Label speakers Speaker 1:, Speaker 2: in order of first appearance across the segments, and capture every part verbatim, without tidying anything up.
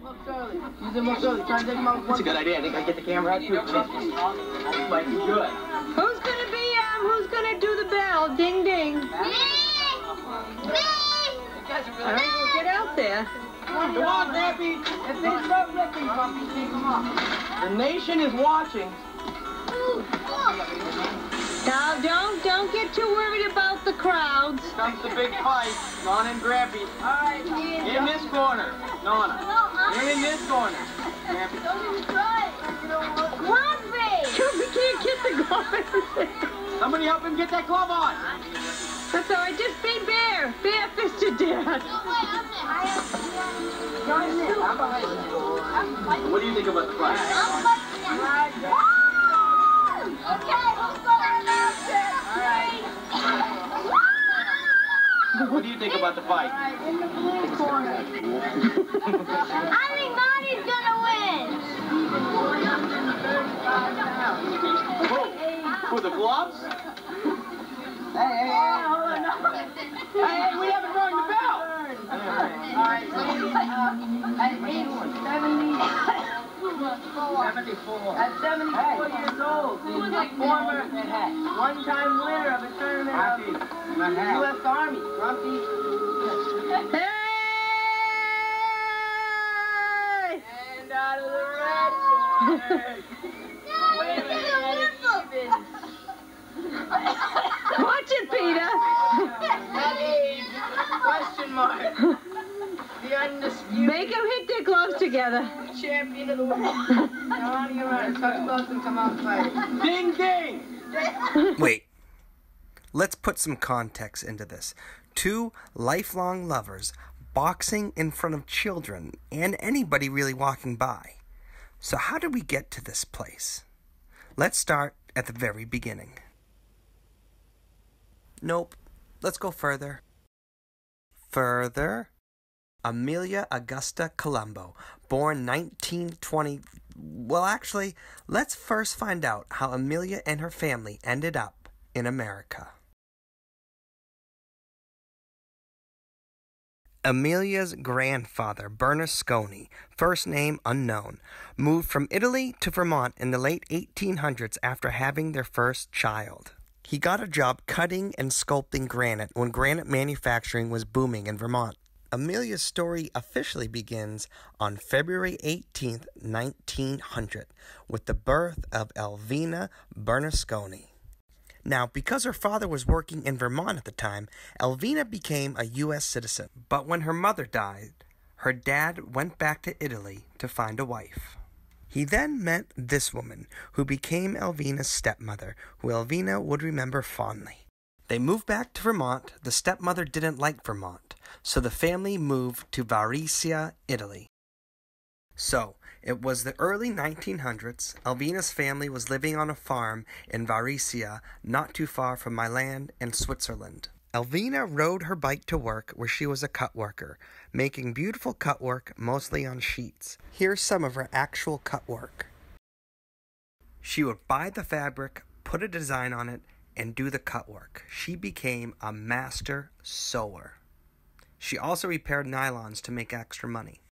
Speaker 1: up slowly. Use them up slowly. Try and take them out. That's a good idea. I think I get the camera out too. That's like good.
Speaker 2: Who's gonna be um? Who's gonna do the bell? Ding ding.
Speaker 3: Me! Me!
Speaker 2: All right, well, get out there.
Speaker 1: Come on, Grampy. If they start ripping, Grumpy, take them off. The nation is watching.
Speaker 2: Now, don't don't get too worried about the crowds.
Speaker 1: Comes the big fight. Nonna and Grampy. All right, get in this corner. Nonna, you're in this corner. Grampy.
Speaker 3: Don't even try. Grumpy!
Speaker 2: We can't get the glove.
Speaker 1: Somebody help him get that glove on.
Speaker 2: That's all right. Just be bare. Bare-fisted, Dad.
Speaker 3: No way, I'm there.
Speaker 1: Join in. I'm behind you. What do you think about the fight?
Speaker 3: I'm fighting now. Okay, who's going to announce it?
Speaker 1: What do you think about the fight?
Speaker 3: In the blue corner. I think Marty's gonna win.
Speaker 1: Who? Who, the gloves? Hey, hey, hey, hold on. Hey, hey, we haven't rung the bell. All right, ladies, uh, at age seventy-four. At seventy-four years old, the former one-time winner of a tournament of U S Army, Grumpy.
Speaker 2: Hey!
Speaker 1: And out of the red corner. Wait a minute, Stevens.
Speaker 2: Watch it, Peter.
Speaker 1: At age, question mark. The undisputed
Speaker 2: Make them hit their gloves together.
Speaker 1: champion of the world. Now on your run, touch gloves and come out fighting. Ding ding!
Speaker 4: Wait. Let's put some context into this. Two lifelong lovers boxing in front of children and anybody really walking by. So how did we get to this place? Let's start at the very beginning. Nope. Let's go further. Further. Amelia Augusta Colombo, born nineteen twenty. Well, actually, let's first find out how Amelia and her family ended up in America. Amelia's grandfather, Bernasconi, first name unknown, moved from Italy to Vermont in the late eighteen hundreds after having their first child. He got a job cutting and sculpting granite when granite manufacturing was booming in Vermont. Amelia's story officially begins on February eighteenth, nineteen hundred, with the birth of Elvina Bernasconi. Now, because her father was working in Vermont at the time, Elvina became a U S citizen. But when her mother died, her dad went back to Italy to find a wife. He then met this woman, who became Elvina's stepmother, who Elvina would remember fondly. They moved back to Vermont. The stepmother didn't like Vermont, so the family moved to Varissia, Italy. So, it was the early nineteen hundreds. Elvina's family was living on a farm in Varissia, not too far from Milan in Switzerland. Elvina rode her bike to work, where she was a cut worker, making beautiful cut work mostly on sheets. Here's some of her actual cut work. She would buy the fabric, put a design on it, and do the cut work. She became a master sewer. She also repaired nylons to make extra money.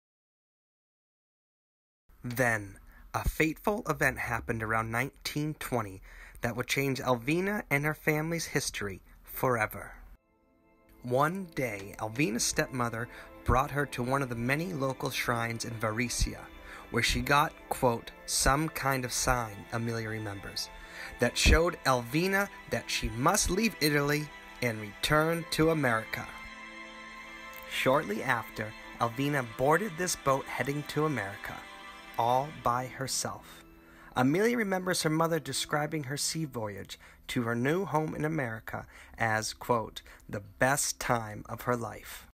Speaker 4: Then, a fateful event happened around nineteen twenty that would change Elvina and her family's history forever. One day, Elvina's stepmother brought her to one of the many local shrines in Varissia, where she got, quote, some kind of sign, Amelia remembers, that showed Elvina that she must leave Italy and return to America. Shortly after, Elvina boarded this boat heading to America, all by herself. Amelia remembers her mother describing her sea voyage to her new home in America as, quote, the best time of her life.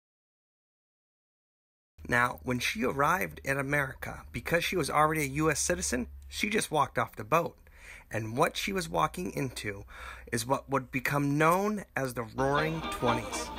Speaker 4: Now, when she arrived in America, because she was already a U S citizen, she just walked off the boat. And what she was walking into is what would become known as the Roaring Twenties.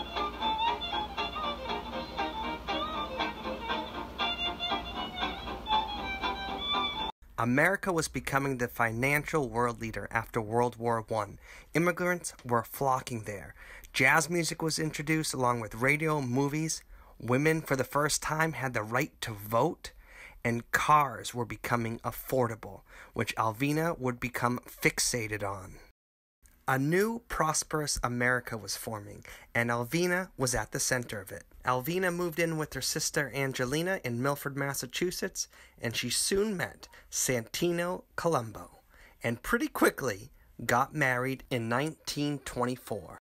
Speaker 4: America was becoming the financial world leader after World War One. Immigrants were flocking there. Jazz music was introduced along with radio, movies. Women for the first time had the right to vote, and cars were becoming affordable, which Alvina would become fixated on. A new, prosperous America was forming, and Alvina was at the center of it. Alvina moved in with her sister Angelina in Milford, Massachusetts, and she soon met Santino Colombo, and pretty quickly got married in nineteen twenty-four.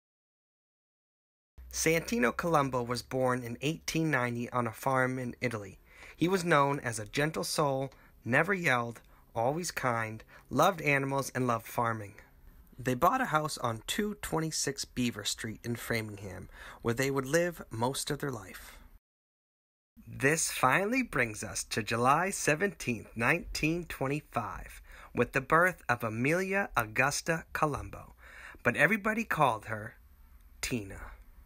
Speaker 4: Santino Colombo was born in eighteen ninety on a farm in Italy. He was known as a gentle soul, never yelled, always kind, loved animals, and loved farming. They bought a house on two twenty-six Beaver Street in Framingham, where they would live most of their life. This finally brings us to July seventeenth, nineteen twenty-five, with the birth of Amelia Augusta Colombo, but everybody called her Tina.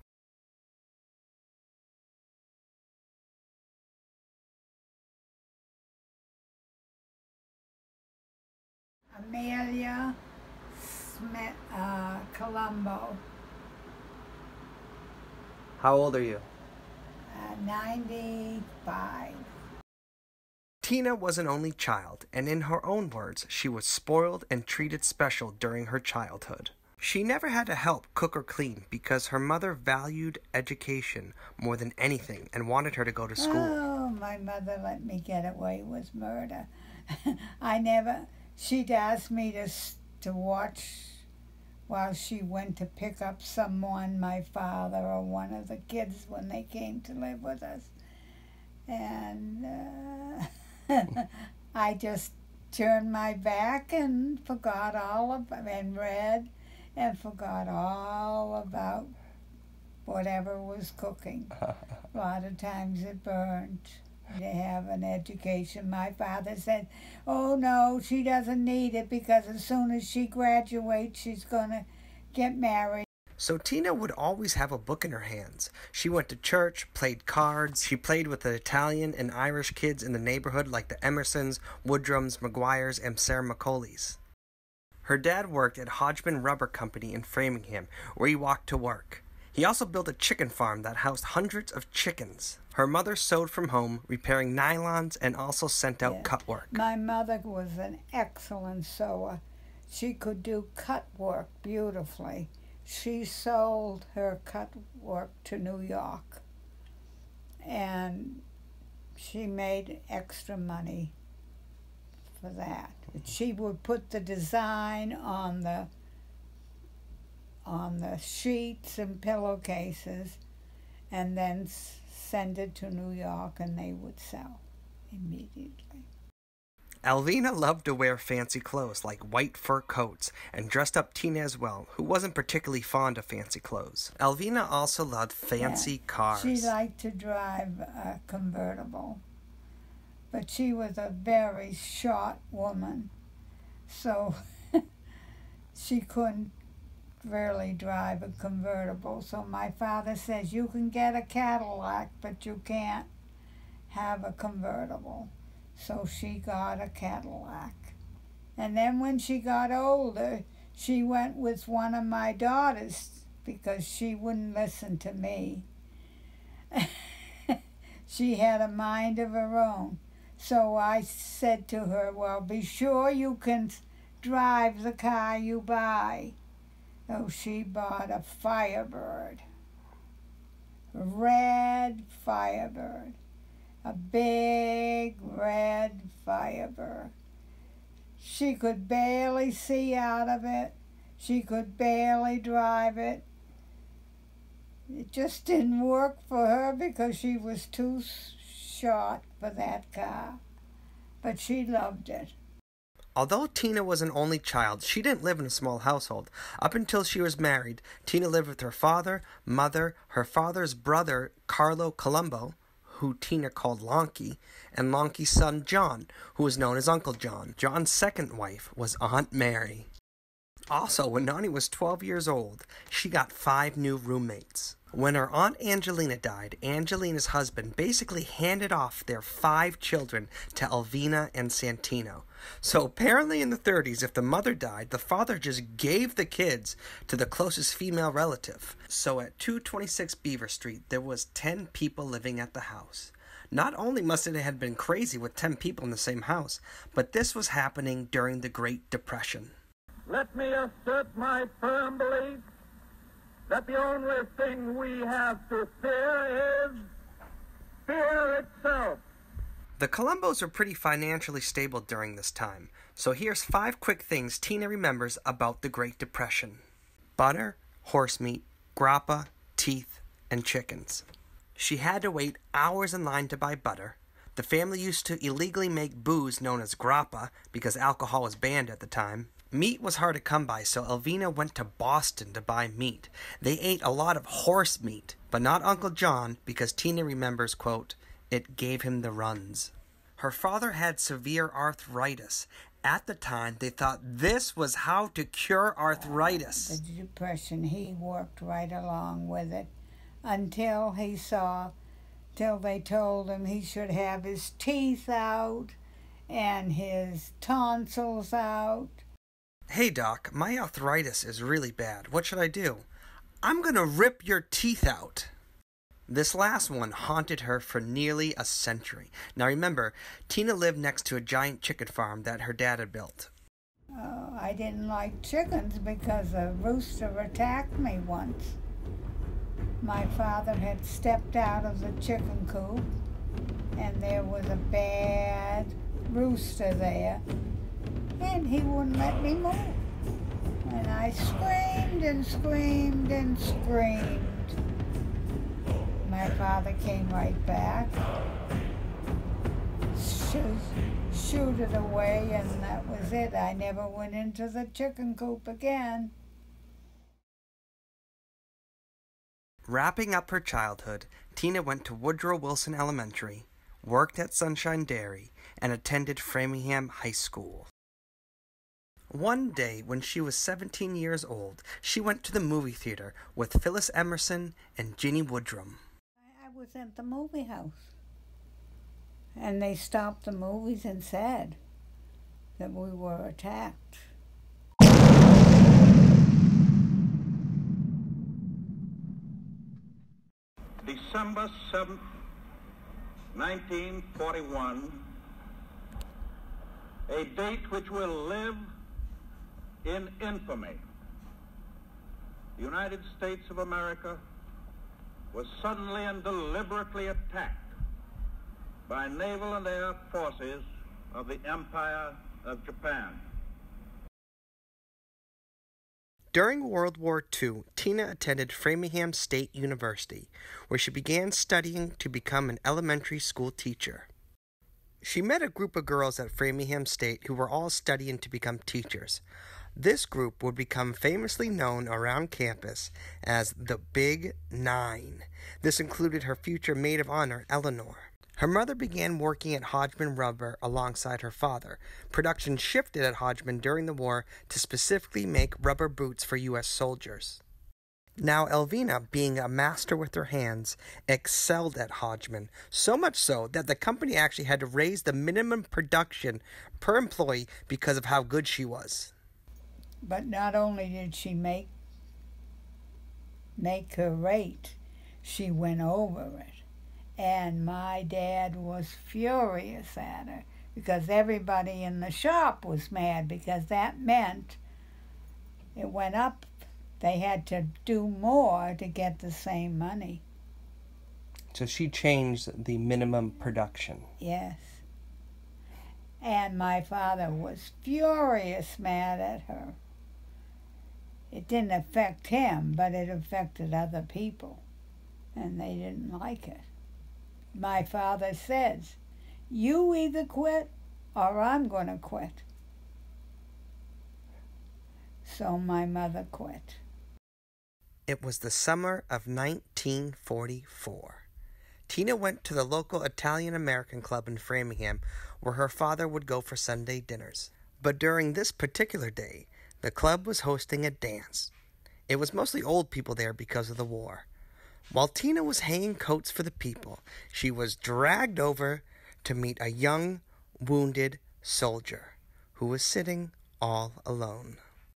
Speaker 5: Amelia Smith, uh, Colombo.
Speaker 4: How old are you?
Speaker 5: Uh, ninety-five.
Speaker 4: Tina was an only child, and in her own words, she was spoiled and treated special during her childhood. She never had to help cook or clean because her mother valued education more than anything and wanted her to go to school.
Speaker 5: Oh, my mother let me get away with murder. I never... She'd ask me to, to watch while she went to pick up someone, my father or one of the kids when they came to live with us. And uh, I just turned my back and forgot all about, and read and forgot all about whatever was cooking. A lot of times it burned. To have an education. My father said, oh no, she doesn't need it because as soon as she graduates, she's going to get married.
Speaker 4: So Tina would always have a book in her hands. She went to church, played cards, she played with the Italian and Irish kids in the neighborhood like the Emersons, Woodrums, McGuires, and Sarah McCauley's. Her dad worked at Hodgman Rubber Company in Framingham, where he walked to work. He also built a chicken farm that housed hundreds of chickens. Her mother sewed from home, repairing nylons, and also sent out
Speaker 5: Yeah.
Speaker 4: cut work.
Speaker 5: My mother was an excellent sewer. She could do cut work beautifully. She sold her cut work to New York, and she made extra money for that. She would put the design on the on the sheets and pillowcases, and then s- send it to New York, and they would sell immediately.
Speaker 4: Alvina loved to wear fancy clothes like white fur coats and dressed up Tina as well, who wasn't particularly fond of fancy clothes. Alvina also loved fancy
Speaker 5: Yeah.
Speaker 4: cars.
Speaker 5: She liked to drive a convertible, but she was a very short woman, so she couldn't really drive a convertible. So my father says, you can get a Cadillac, but you can't have a convertible. So she got a Cadillac. And then when she got older, she went with one of my daughters because she wouldn't listen to me. She had a mind of her own. So I said to her, well, be sure you can drive the car you buy. So she bought a Firebird, a red Firebird, a big red Firebird. She could barely see out of it. She could barely drive it. It just didn't work for her because she was too short for that car. But she loved it.
Speaker 4: Although Tina was an only child, she didn't live in a small household. Up until she was married, Tina lived with her father, mother, her father's brother, Carlo Colombo, who Tina called Lonky, and Lonky's son, John, who was known as Uncle John. John's second wife was Aunt Mary. Also, when Nani was twelve years old, she got five new roommates. When her Aunt Angelina died, Angelina's husband basically handed off their five children to Elvina and Santino. So apparently in the thirties, if the mother died, the father just gave the kids to the closest female relative. So at two twenty-six Beaver Street, there was ten people living at the house. Not only must it have been crazy with ten people in the same house, but this was happening during the Great Depression.
Speaker 6: Let me assert my firm belief that the only thing we have to fear is fear itself.
Speaker 4: The Colombos were pretty financially stable during this time, so here's five quick things Tina remembers about the Great Depression. Butter, horse meat, grappa, teeth, and chickens. She had to wait hours in line to buy butter. The family used to illegally make booze known as grappa because alcohol was banned at the time. Meat was hard to come by, so Elvina went to Boston to buy meat. They ate a lot of horse meat, but not Uncle John, because Tina remembers, quote, it gave him the runs. Her father had severe arthritis. At the time, they thought this was how to cure arthritis.
Speaker 5: Uh, the Depression, he worked right along with it until he saw, till they told him he should have his teeth out and his tonsils out.
Speaker 4: Hey doc, my arthritis is really bad. What should I do? I'm gonna rip your teeth out. This last one haunted her for nearly a century. Now remember, Tina lived next to a giant chicken farm that her dad had built.
Speaker 5: Uh, I didn't like chickens because a rooster attacked me once. My father had stepped out of the chicken coop and there was a bad rooster there. And he wouldn't let me move. And I screamed and screamed and screamed. My father came right back, shoot, shoot it away, and that was it. I never went into the chicken coop again.
Speaker 4: Wrapping up her childhood, Tina went to Woodrow Wilson Elementary, worked at Sunshine Dairy, and attended Framingham High School. One day, when she was seventeen years old, she went to the movie theater with Phyllis Emerson and Ginny Woodrum.
Speaker 5: I was at the movie house, and they stopped the movies and said that we were attacked.
Speaker 6: December seventh, nineteen forty-one, a date which will live in infamy. The United States of America was suddenly and deliberately attacked by naval and air forces of the Empire of Japan.
Speaker 4: During World War Two, Tina attended Framingham State University, where she began studying to become an elementary school teacher. She met a group of girls at Framingham State who were all studying to become teachers. This group would become famously known around campus as the Big Nine. This included her future maid of honor, Eleanor. Her mother began working at Hodgman Rubber alongside her father. Production shifted at Hodgman during the war to specifically make rubber boots for U S soldiers. Now, Elvina, being a master with her hands, excelled at Hodgman, so much so that the company actually had to raise the minimum production per employee because of how good she was.
Speaker 5: But not only did she make make her rate, she went over it. And my dad was furious at her because everybody in the shop was mad because that meant it went up. They had to do more to get the same money.
Speaker 4: So she changed the minimum production.
Speaker 5: Yes. And my father was furious mad at her. It didn't affect him, but it affected other people, and they didn't like it. My father says, you either quit or I'm going to quit. So my mother quit.
Speaker 4: It was the summer of nineteen forty-four. Tina went to the local Italian-American club in Framingham where her father would go for Sunday dinners. But during this particular day, The club was hosting a dance. It was mostly old people there because of the war. While Tina was hanging coats for the people, she was dragged over to meet a young, wounded soldier who was sitting all alone.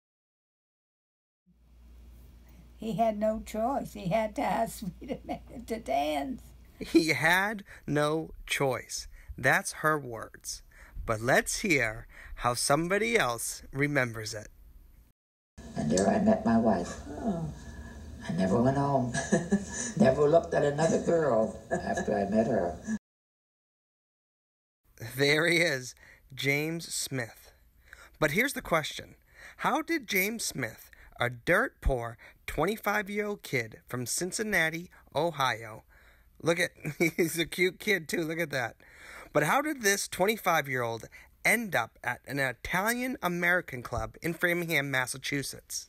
Speaker 5: He had no choice. He had to ask me to, to dance.
Speaker 4: He had no choice. That's her words. But let's hear how somebody else remembers it.
Speaker 7: And there I met my wife. Oh. I never went home. Never looked at another girl after I met her.
Speaker 4: There he is, James Smith. But here's the question. How did James Smith, a dirt poor twenty-five-year-old kid from Cincinnati, Ohio, look at, he's a cute kid too, look at that. But how did this twenty-five-year-old end up at an Italian-American club in Framingham, Massachusetts?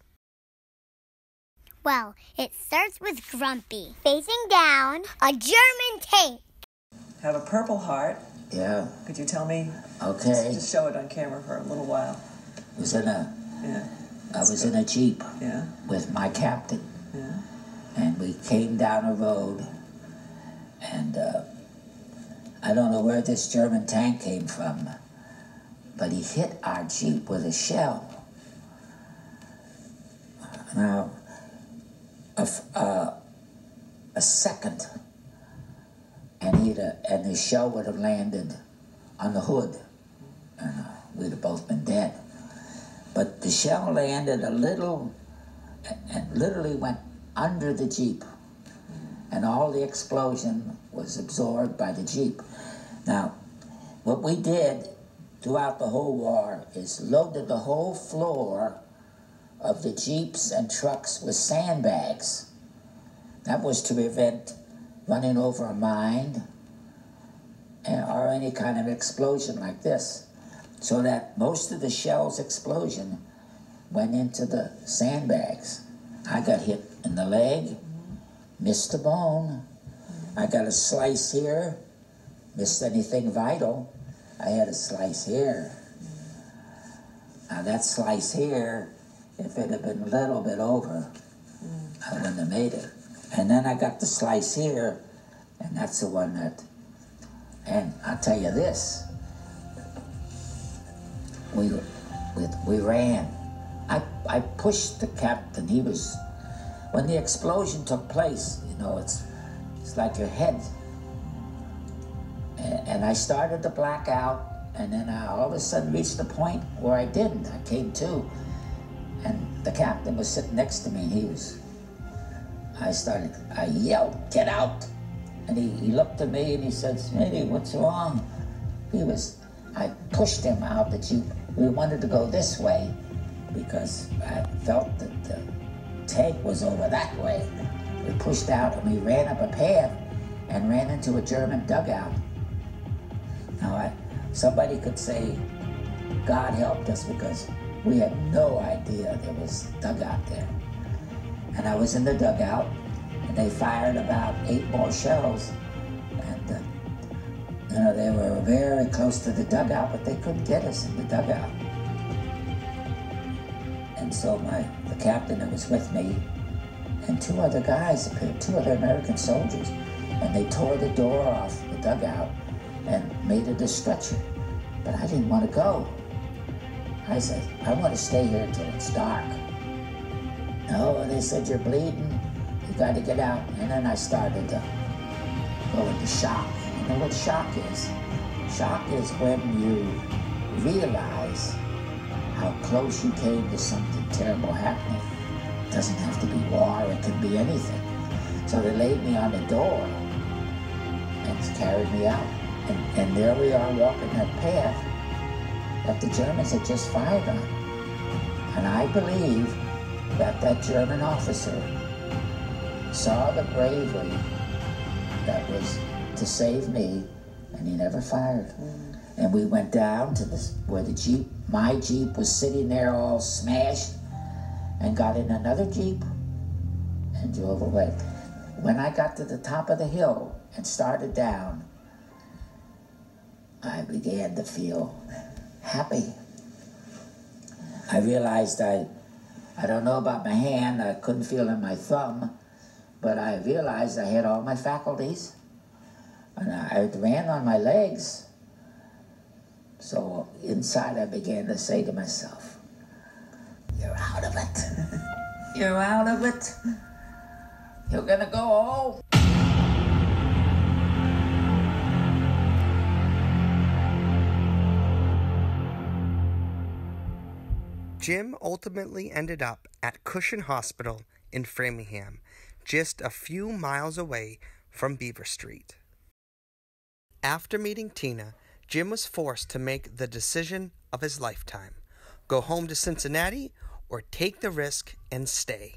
Speaker 3: Well, it starts with Grumpy facing down a German tank.
Speaker 8: Have a Purple Heart.
Speaker 7: Yeah.
Speaker 8: Could you tell me?
Speaker 7: Okay.
Speaker 8: Just show it on camera for a little while.
Speaker 7: It was in a,
Speaker 8: yeah.
Speaker 7: I was in a Jeep
Speaker 8: yeah.
Speaker 7: with my captain.
Speaker 8: Yeah.
Speaker 7: And we came down a road, and uh, I don't know where this German tank came from, but he hit our Jeep with a shell. Now, a, uh, a second, and he'd uh, and the shell would have landed on the hood, and uh, we'd have both been dead. But the shell landed a little, and, and literally went under the Jeep, and all the explosion was absorbed by the Jeep. Now, what we did throughout the whole war is loaded the whole floor of the Jeeps and trucks with sandbags. That was to prevent running over a mine or any kind of explosion like this, so that most of the shell's explosion went into the sandbags. I got hit in the leg, missed a bone. I got a slice here, missed anything vital. I had a slice here. Now that slice here, if it had been a little bit over, I wouldn't have made it. And then I got the slice here, and that's the one that, and I'll tell you this, we, we, we ran. I, I pushed the captain. He was, when the explosion took place, you know, it's, it's like your head. And, and I started to black out, and then I all of a sudden reached the point where I didn't. I came to, and the captain was sitting next to me, and he was, I started, I yelled, "Get out!" And he, he looked at me and he said, "Smitty, what's wrong?" He was, I pushed him out the Jeep. We wanted to go this way because I felt that the tank was over that way. We pushed out and we ran up a path and ran into a German dugout. Now, I, somebody could say God helped us because we had no idea there was a dugout there. And I was in the dugout, and they fired about eight more shells. And, uh, you know, they were very close to the dugout, but they couldn't get us in the dugout. And so my, the captain that was with me and two other guys appeared, two other American soldiers, and they tore the door off the dugout and made it a stretcher. But I didn't want to go. I said, I want to stay here until it's dark. No, they said, you're bleeding, you got to get out. And then I started to go into shock. You know what shock is? Shock is when you realize how close you came to something terrible happening. It doesn't have to be war, it can be anything. So they laid me on the door and carried me out. And, and there we are walking that path that the Germans had just fired on. And I believe that that German officer saw the bravery that was to save me, and he never fired. Mm. And we went down to this, where the Jeep, my Jeep was sitting there all smashed, and got in another Jeep and drove away. When I got to the top of the hill and started down, I began to feel happy. I realized I, I don't know about my hand, I couldn't feel in my thumb, but I realized I had all my faculties, and I ran on my legs. So inside I began to say to myself, you're out of it. You're out of it. You're gonna go home.
Speaker 4: Jim ultimately ended up at Cushion Hospital in Framingham, just a few miles away from Beaver Street. After meeting Tina, Jim was forced to make the decision of his lifetime: go home to Cincinnati or take the risk and stay.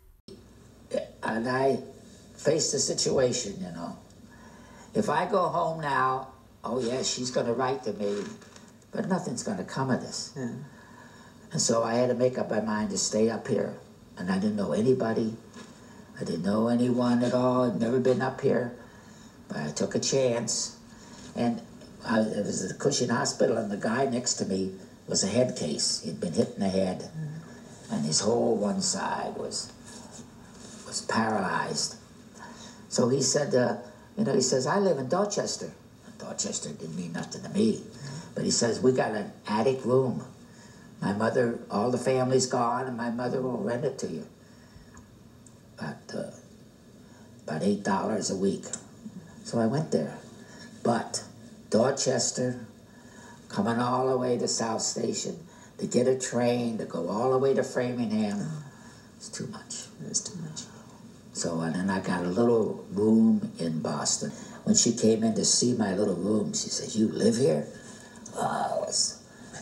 Speaker 7: And I faced the situation, you know. If I go home now, oh yeah, she's going to write to me, but nothing's going to come of this. Yeah. And so I had to make up my mind to stay up here. And I didn't know anybody. I didn't know anyone at all. I'd never been up here. But I took a chance. And I, it was at the Cushion Hospital, and the guy next to me was a head case. He'd been hit in the head. Mm-hmm. And his whole one side was, was paralyzed. So he said, uh, you know, he says, I live in Dorchester. Dorchester didn't mean nothing to me. But he says, we got an attic room. My mother, all the family's gone, and my mother will rent it to you. About, uh, about eight dollars a week. So I went there. But Dorchester, coming all the way to South Station, to get a train, to go all the way to Framingham, it's too much. It's too much. So, and then I got a little room in Boston. When she came in to see my little room, she said, you live here? Oh, it was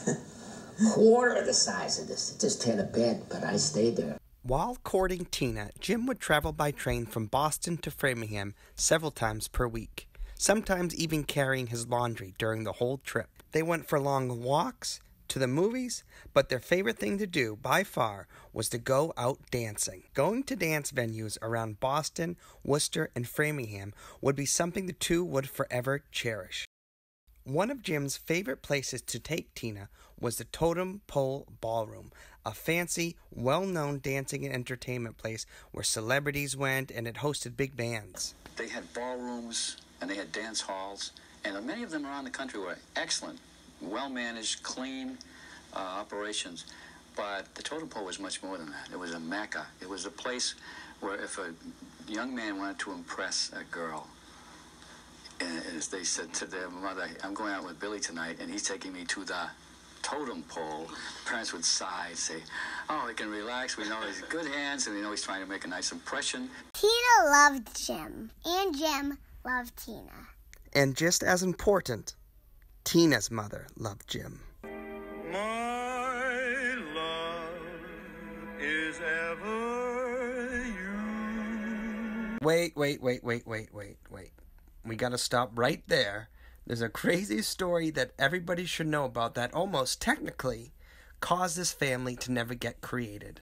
Speaker 7: quarter the size of this. It just had a bed, but I stayed there.
Speaker 4: While courting Tina, Jim would travel by train from Boston to Framingham several times per week, sometimes even carrying his laundry during the whole trip. They went for long walks, to the movies, but their favorite thing to do, by far, was to go out dancing. Going to dance venues around Boston, Worcester, and Framingham would be something the two would forever cherish. One of Jim's favorite places to take Tina was the Totem Pole Ballroom, a fancy, well-known dancing and entertainment place where celebrities went, and it hosted big bands.
Speaker 9: They had ballrooms and they had dance halls, and many of them around the country were excellent, well-managed, clean uh, operations. But the Totem Pole was much more than that. It was a mecca. It was a place where if a young man wanted to impress a girl, and as they said to their mother, I'm going out with Billy tonight, and he's taking me to the Totem Pole. Parents would sigh and say, oh, he can relax. We know he's in good hands, and we know he's trying to make a nice impression.
Speaker 3: Tina loved Jim, and Jim loved Tina.
Speaker 4: And just as important, Tina's mother loved Jim.
Speaker 10: My love is ever you.
Speaker 4: Wait, wait, wait, wait, wait, wait, wait. We gotta stop right there. There's a crazy story that everybody should know about that almost technically caused this family to never get created.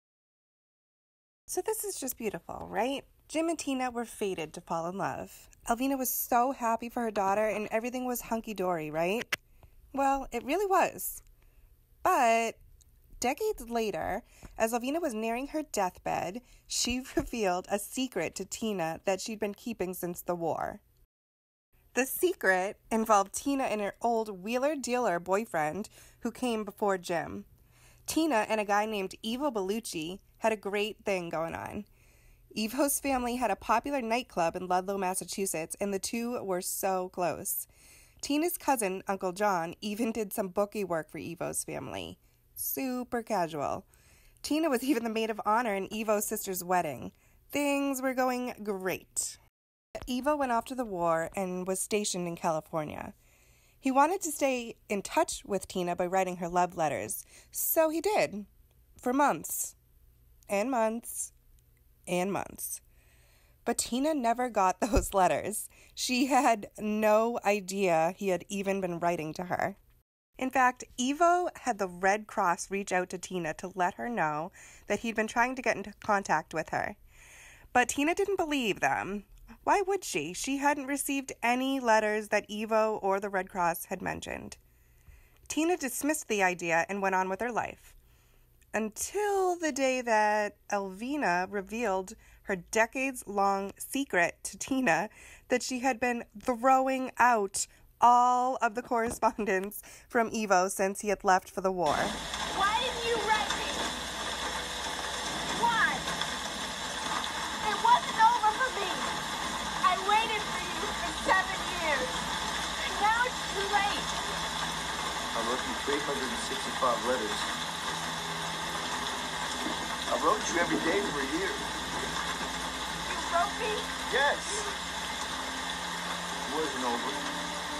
Speaker 11: So this is just beautiful, right? Jim and Tina were fated to fall in love. Alvina was so happy for her daughter and everything was hunky-dory, right? Well, it really was. But decades later, as Alvina was nearing her deathbed, she revealed a secret to Tina that she'd been keeping since the war. The secret involved Tina and her old wheeler-dealer boyfriend who came before Jim. Tina and a guy named Ivo Bellucci had a great thing going on. Ivo's family had a popular nightclub in Ludlow, Massachusetts, and the two were so close. Tina's cousin, Uncle John, even did some bookie work for Ivo's family. Super casual. Tina was even the maid of honor in Ivo's sister's wedding. Things were going great. Ivo went off to the war and was stationed in California. He wanted to stay in touch with Tina by writing her love letters, so he did. For months. And months. And months. But Tina never got those letters. She had no idea he had even been writing to her. In fact, Ivo had the Red Cross reach out to Tina to let her know that he'd been trying to get into contact with her. But Tina didn't believe them. Why would she? She hadn't received any letters that Ivo or the Red Cross had mentioned. Tina dismissed the idea and went on with her life. until the day that Elvina revealed her decades-long secret to Tina that she had been throwing out all of the correspondence from Ivo since he had left for the war.
Speaker 3: Why didn't you write me? Why? It wasn't over for me. I waited for you for seven years. Now it's too late.
Speaker 10: I wrote you three hundred sixty-five letters. I wrote you every day for a year.
Speaker 3: You wrote me?
Speaker 10: Yes. It wasn't over.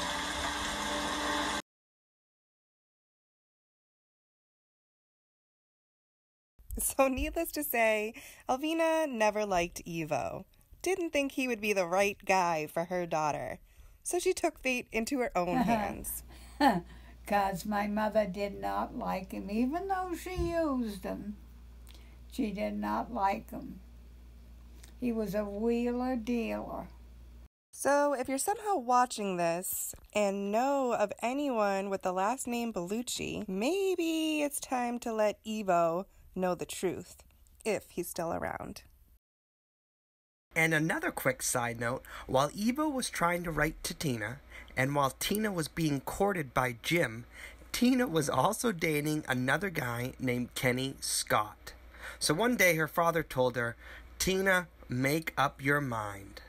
Speaker 11: So needless to say, Elvina never liked Ivo. Didn't think he would be the right guy for her daughter. So she took fate into her own hands.
Speaker 5: Because my mother did not like him, even though she used him. She did not like him. He was a wheeler dealer.
Speaker 11: So if you're somehow watching this and know of anyone with the last name Bellucci, maybe it's time to let Ivo know the truth, if he's still around.
Speaker 4: And another quick side note, while Ivo was trying to write to Tina, and while Tina was being courted by Jim, Tina was also dating another guy named Kenny Scott. So one day her father told her, "Tina, make up your mind."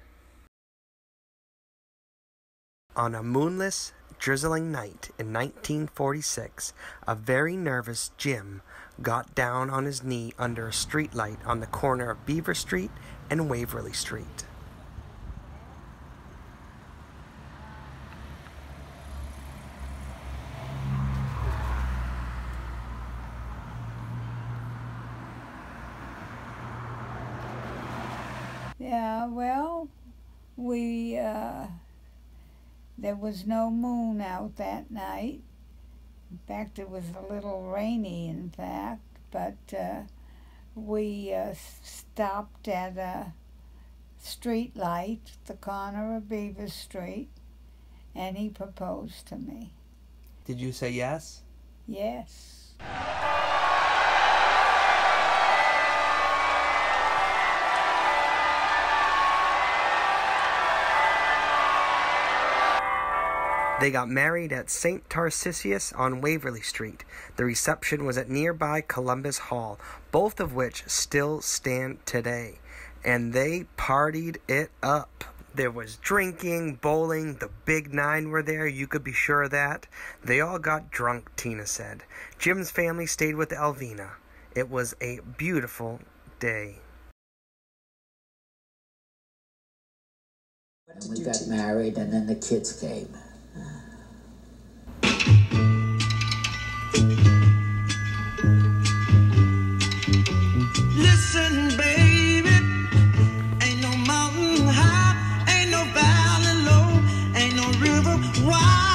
Speaker 4: On a moonless, drizzling night in nineteen forty-six, a very nervous Jim got down on his knee under a streetlight on the corner of Beaver Street and Waverly Street.
Speaker 5: Yeah, well, we, uh, there was no moon out that night. In fact, it was a little rainy, in fact, but uh, we uh, stopped at a street light, the corner of Beaver Street, and he proposed to me.
Speaker 4: Did you say yes?
Speaker 5: Yes.
Speaker 4: They got married at Saint Tarcisius on Waverly Street. The reception was at nearby Columbus Hall, both of which still stand today. And they partied it up. There was drinking, bowling, the Big Nine were there, you could be sure of that. They all got drunk, Tina said. Jim's family stayed with Elvina. It was a beautiful day.
Speaker 7: And we got married, and then the kids came.
Speaker 12: Listen, baby, ain't no mountain high, ain't no valley low, ain't no river wide.